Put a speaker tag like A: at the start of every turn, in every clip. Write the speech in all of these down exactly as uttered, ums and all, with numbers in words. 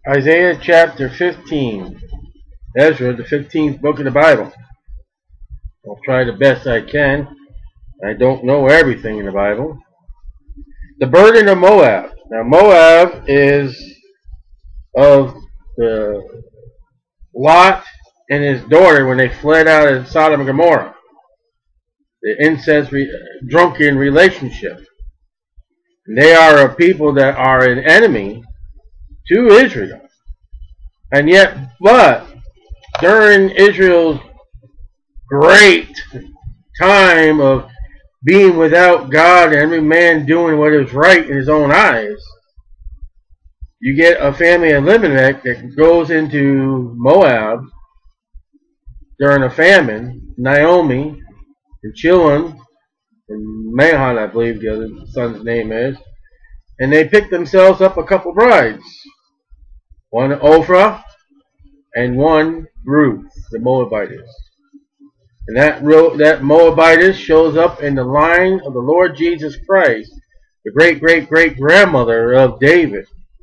A: Isaiah chapter fifteen. Ezra, the fifteenth book of the Bible. I'll try the best I can. I don't know everything in the Bible. The burden of Moab. Now Moab is of the Lot and his daughter when they fled out of Sodom and Gomorrah. The incest, re drunken relationship. And they are a people that are an enemy to Israel. And yet, but during Israel's great time of being without God and every man doing what is right in his own eyes, you get a family of Elimelech that goes into Moab during a famine. Naomi and Chilon and Mahon, I believe the other son's name is, and they pick themselves up a couple brides, one Ophrah and one Ruth, the Moabitess. And that that Moabitess shows up in the line of the Lord Jesus Christ, the great great great grandmother of David.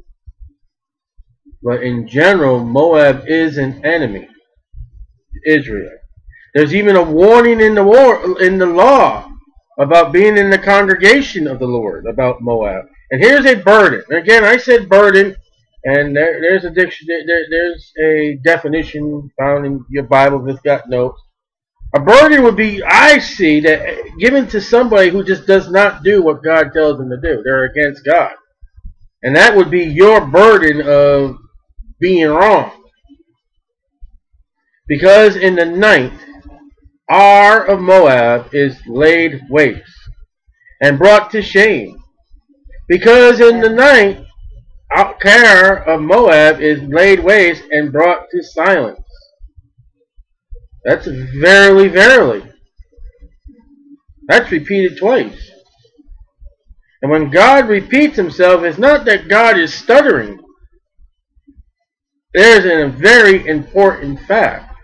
A: But in general, Moab is an enemy to Israel. There's even a warning in the war in the law about being in the congregation of the Lord about Moab. And here's a burden. And again, I said burden, and there, there's a dictionary. There, there's a definition found in your Bible if it's got notes. A burden would be, I see, that given to somebody who just does not do what God tells them to do. They're against God. And that would be your burden of being wrong. Because in the ninth, Ar of Moab is laid waste and brought to shame. Because in the ninth, Ar of Moab is laid waste and brought to silence. That's verily, verily. That's repeated twice. And when God repeats himself, it's not that God is stuttering. There's a very important fact.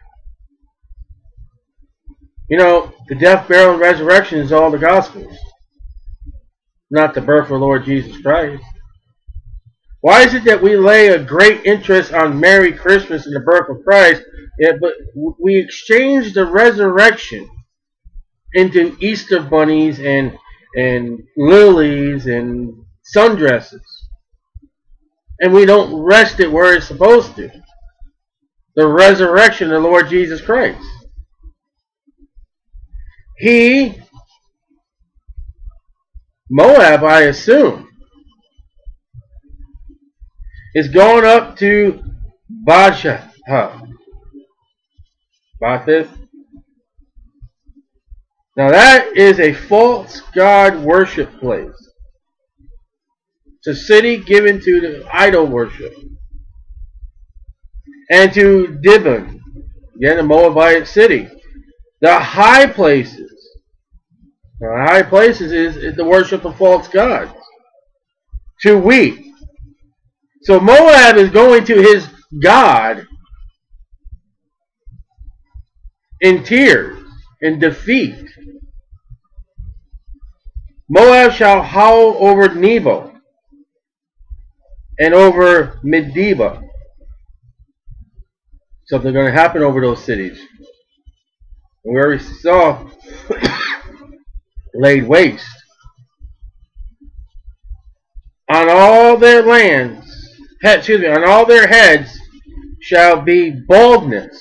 A: You know, the death, burial, and resurrection is all the Gospels, not the birth of the Lord Jesus Christ. Why is it that we lay a great interest on Merry Christmas and the birth of Christ, yeah, but we exchange the resurrection into Easter bunnies and and lilies and sundresses, and we don't rest it where it's supposed to? The resurrection of the Lord Jesus Christ. He, Moab, I assume, is going up to Bathsheba. Bathis. Now that is a false god worship place. It's a city given to the idol worship. And to Dibon, again a Moabite city. The high places. The high places is, is the worship of false gods. To weep. So Moab is going to his God in tears, in defeat. Moab shall howl over Nebo and over Medeba. Something's going to happen over those cities. And we already saw laid waste. On all their lands, excuse me, on all their heads shall be baldness.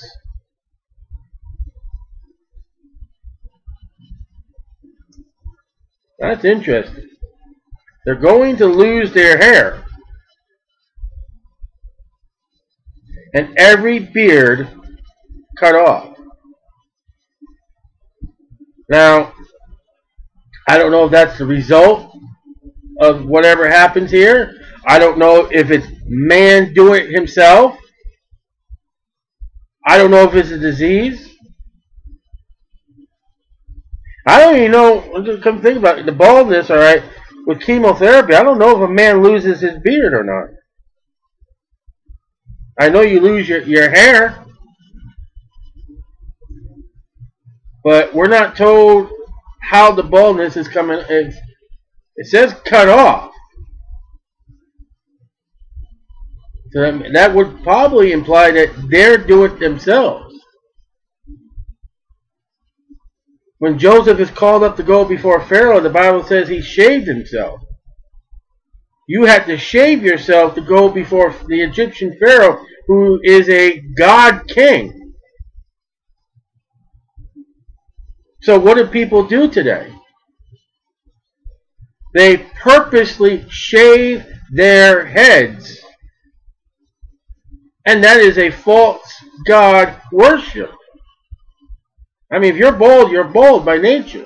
A: That's interesting. They're going to lose their hair. And every beard cut off. Now, I don't know if that's the result of whatever happens here. I don't know if it's man doing it himself. I don't know if it's a disease. I don't even know, come think about it, the baldness, all right, with chemotherapy, I don't know if a man loses his beard or not. I know you lose your, your hair, but we're not told how the baldness is coming. It's, it says cut off. So that, that would probably imply that they're doing it themselves. When Joseph is called up to go before Pharaoh, the Bible says he shaved himself. You had to shave yourself to go before the Egyptian Pharaoh, who is a God king. So what do people do today? They purposely shave their heads. And that is a false God worship. I mean, if you're bald, you're bald by nature.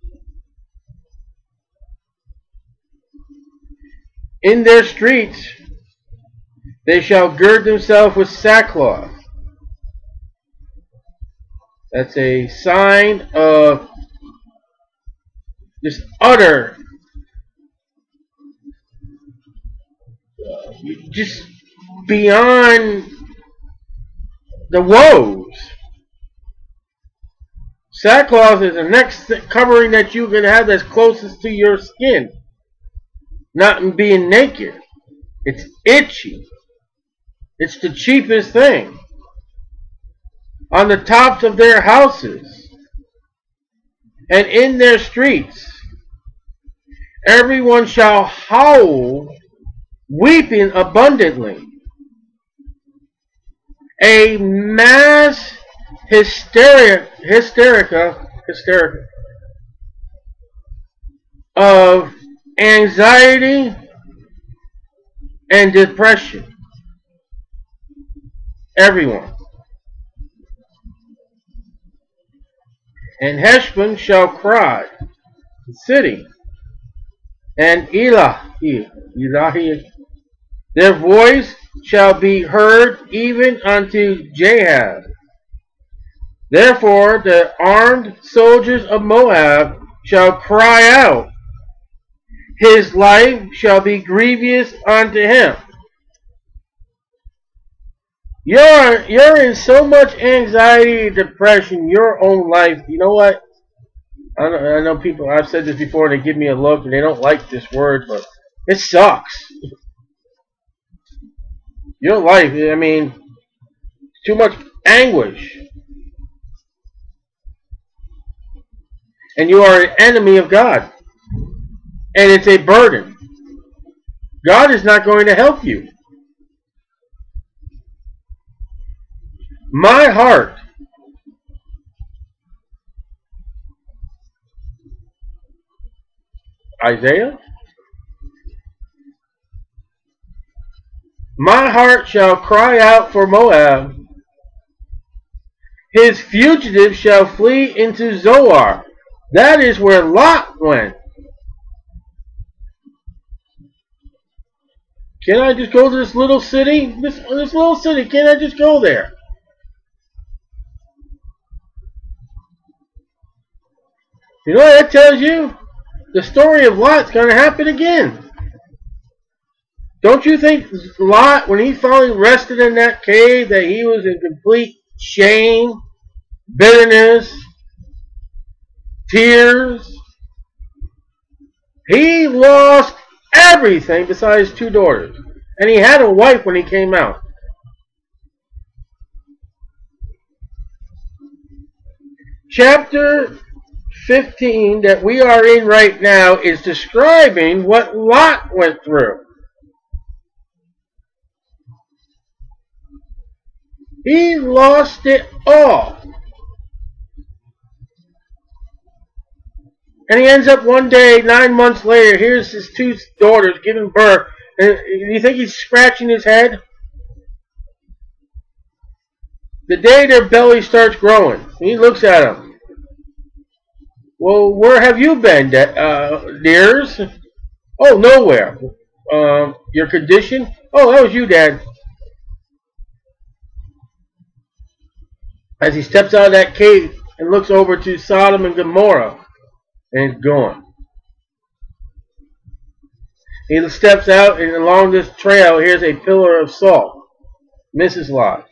A: In their streets, they shall gird themselves with sackcloth. That's a sign of just utter, uh, just beyond the woes. Sackcloth is the next covering that you can have that's closest to your skin. Not being naked. It's itchy. It's the cheapest thing. On the tops of their houses and in their streets, everyone shall howl, weeping abundantly. A mass hysteria, hysterica, hysterica of anxiety and depression. Everyone. And Heshbon shall cry, the city, and Elah, Elahi, their voice shall be heard even unto Jahaz. Therefore the armed soldiers of Moab shall cry out, his life shall be grievous unto him. You're, you're in so much anxiety and depression, your own life. You know what? I know, I know people, I've said this before, they give me a look and they don't like this word, but it sucks. Your life, I mean, too much anguish. And you are an enemy of God. And it's a burden. God is not going to help you. My heart Isaiah, my heart shall cry out for Moab. His fugitives shall flee into Zoar. That is where Lot went. Can I just go to this little city? This, this little city, can I just go there? You know what that tells you? The story of Lot's going to happen again. Don't you think Lot, when he finally rested in that cave, that he was in complete shame, bitterness, tears? He lost everything besides two daughters. And he had a wife when he came out. Chapter fifteen that we are in right now is describing what Lot went through. He lost it all. And he ends up one day, nine months later, here's his two daughters giving birth. And you think he's scratching his head? The day their belly starts growing, he looks at them. Well, where have you been, uh, dears? Oh, nowhere. Um, your condition? Oh, that was you, Dad. As he steps out of that cave and looks over to Sodom and Gomorrah, and it's gone. He steps out, and along this trail, here's a pillar of salt. Missus Lot.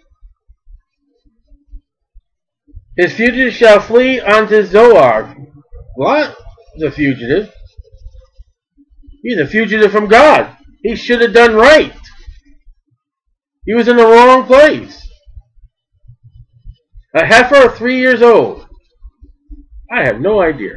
A: His fugitives shall flee unto Zoar. Lot is a fugitive. He's a fugitive from God. He should have done right. He was in the wrong place. A heifer three years old. I have no idea.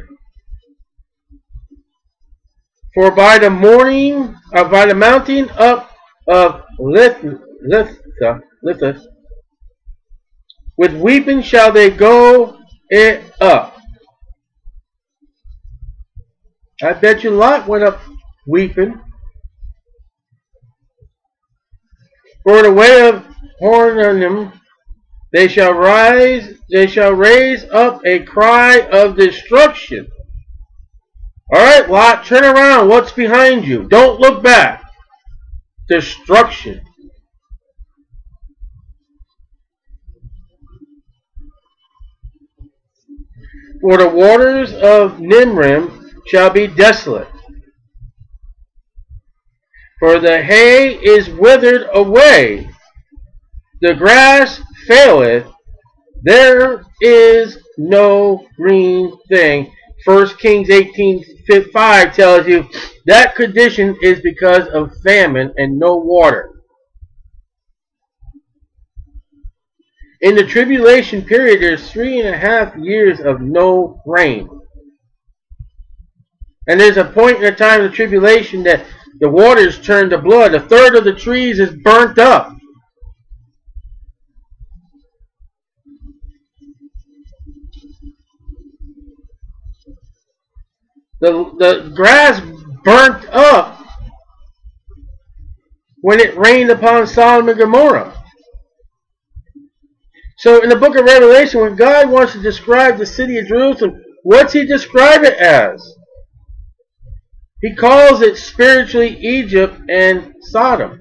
A: For by the morning, uh, by the mountain up of Lith, Litha, Lithus, with weeping shall they go it up. I bet you Lot went up weeping. For the way of Horonaim, they shall rise, they shall raise up a cry of destruction. Alright, Lot, turn around. What's behind you? Don't look back. Destruction. For the waters of Nimrim shall be desolate. For the hay is withered away, the grass faileth, there is no green thing. First Kings eighteen five tells you that condition is because of famine and no water. In the tribulation period, there's three and a half years of no rain. And there's a point in the time of the tribulation that the waters turn to blood. A third of the trees is burnt up. The, the grass burnt up when it rained upon Sodom and Gomorrah. So in the book of Revelation, when God wants to describe the city of Jerusalem, what's he describe it as? He calls it spiritually Egypt and Sodom.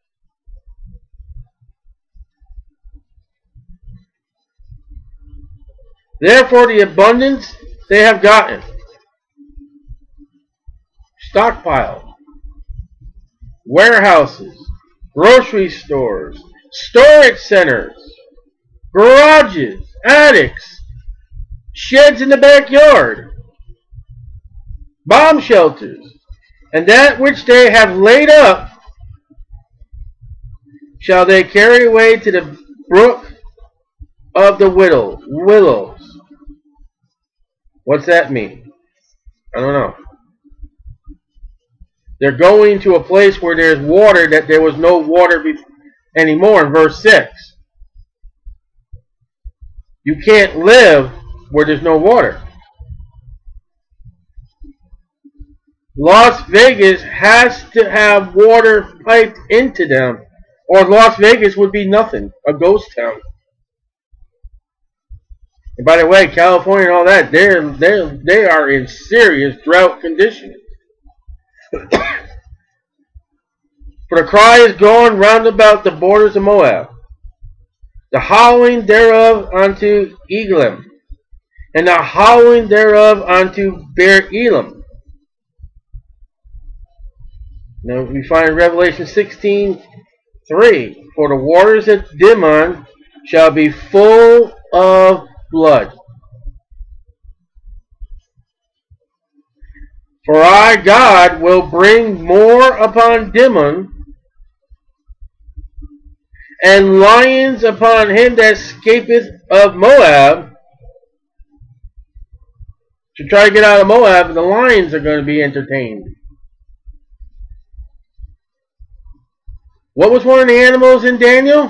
A: Therefore the abundance they have gotten. Stockpile. Warehouses. Grocery stores. Storage centers. Garages. Attics. Sheds in the backyard. Bomb shelters. And that which they have laid up shall they carry away to the brook of the widow, willows. What's that mean? I don't know. They're going to a place where there's water that there was no water anymore in verse six. You can't live where there's no water. Las Vegas has to have water piped into them, or Las Vegas would be nothing, a ghost town. And by the way, California and all that, they're, they're, they are in serious drought conditions. For the cry is gone round about the borders of Moab, the howling thereof unto Eglem, and the howling thereof unto Beer Elam. Now we find Revelation sixteen three. For the waters at Dimon shall be full of blood. For I, God, will bring more upon Dimon, and lions upon him that escapeth of Moab. To try to get out of Moab, the lions are going to be entertained. What was one of the animals in Daniel?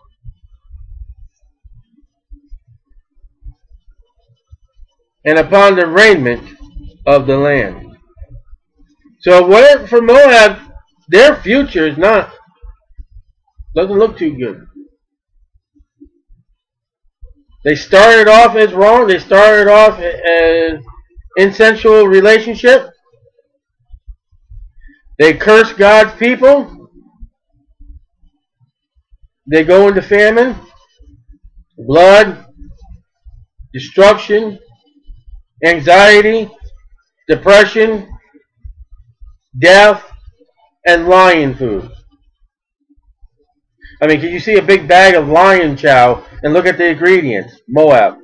A: And upon the raiment of the land. So whatever for Moab, their future is not, doesn't look too good. They started off as wrong. They started off as insensual relationship. They cursed God's people. They go into famine, blood, destruction, anxiety, depression, death, and lion food. I mean, can you see a big bag of lion chow and look at the ingredients? Moab.